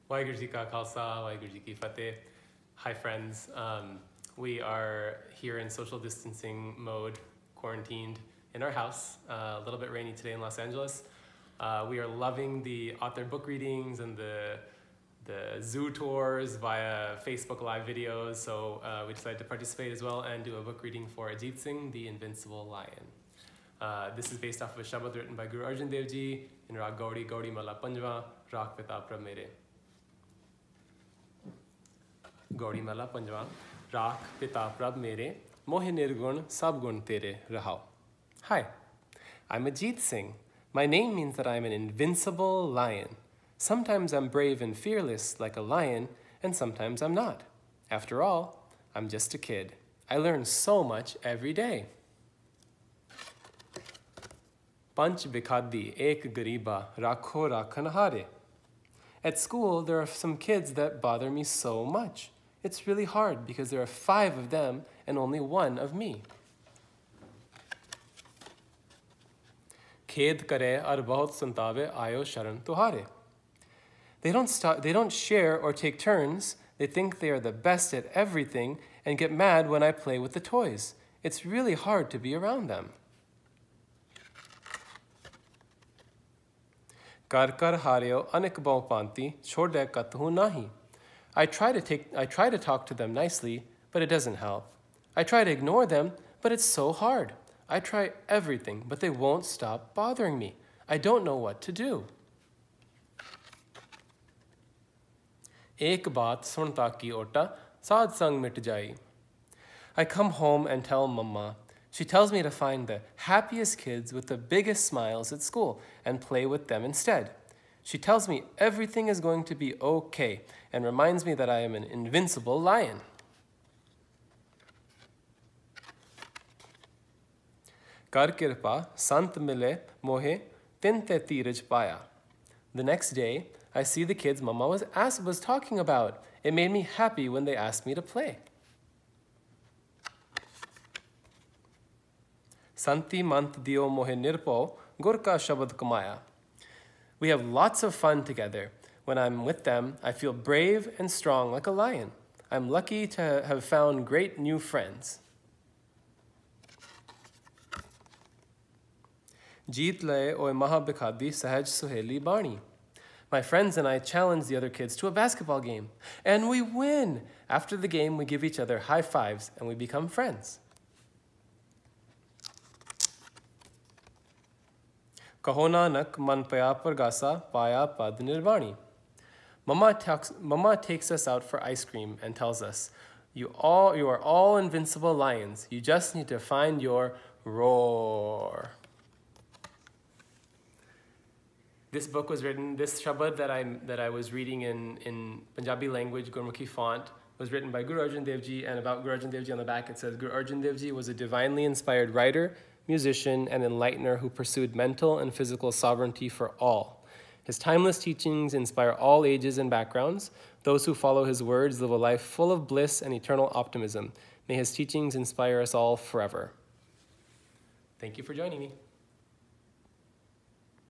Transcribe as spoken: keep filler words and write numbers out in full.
Waheguru Ji Ka Khalsa, Waheguru Ji Ki Fateh. Hi friends, um, we are here in social distancing mode, quarantined in our house, uh, a little bit rainy today in Los Angeles. Uh, we are loving the author book readings and the, the zoo tours via Facebook Live videos, so uh, we decided to participate as well and do a book reading for Ajeet Singh, The Invincible Lion. Uh, this is based off of a shabad written by Guru Arjan Dev Ji in Rag Gaudi, Gaudi Mala Panjwa, Rakh Pita Prabh Mere. Gaudi Mala Panjwa, Rakh Pita Prabh Mere, Mohe Nirgun Sab Gun Tere Rahao. Hi, I'm Ajeet Singh. My name means that I'm an invincible lion. Sometimes I'm brave and fearless like a lion, and sometimes I'm not. After all, I'm just a kid. I learn so much every day. Panch bikhadi ek gariba rakho rakhanhare. At school, there are some kids that bother me so much. It's really hard because there are five of them and only one of me. Khed kare ar bahut santave ayo sharan tuhare. They don't stop, they don't share or take turns. They think they are the best at everything and get mad when I play with the toys. It's really hard to be around them. Kar kar hareo anek bau panti chode kathu nahi. I try to take I try to talk to them nicely, but it doesn't help. I try to ignore them, but it's so hard. I try everything, but they won't stop bothering me. I don't know what to do. Ek baat sunta ki ota saad sang mit jai. I come home and tell Mama. She tells me to find the happiest kids with the biggest smiles at school and play with them instead. She tells me everything is going to be okay and reminds me that I am an invincible lion. Kar kirpa sant mile mohe tinte tiraj paya. The next day, I see the kids Mama was, asked, was talking about. It made me happy when they asked me to play. Santi mant dio mohe nirpo gurka shabad kamaya. We have lots of fun together. When I'm with them, I feel brave and strong like a lion. I'm lucky to have found great new friends. Jeet le oy maha bikhadi sahaj suheli bani. My friends and I challenge the other kids to a basketball game, and we win. After the game, we give each other high fives and we become friends. Kaho nanak man paya pargasa paya pad nirvani. Mama, talks, Mama takes us out for ice cream and tells us, you, all, you are all invincible lions. You just need to find your roar. This book was written, this shabad that I, that I was reading in, in Punjabi language, Gurmukhi font, was written by Guru Arjan Dev Ji, and about Guru Arjan Dev Ji on the back it says, Guru Arjan Dev Ji was a divinely inspired writer, musician, and enlightener who pursued mental and physical sovereignty for all. His timeless teachings inspire all ages and backgrounds. Those who follow his words live a life full of bliss and eternal optimism. May his teachings inspire us all forever. Thank you for joining me.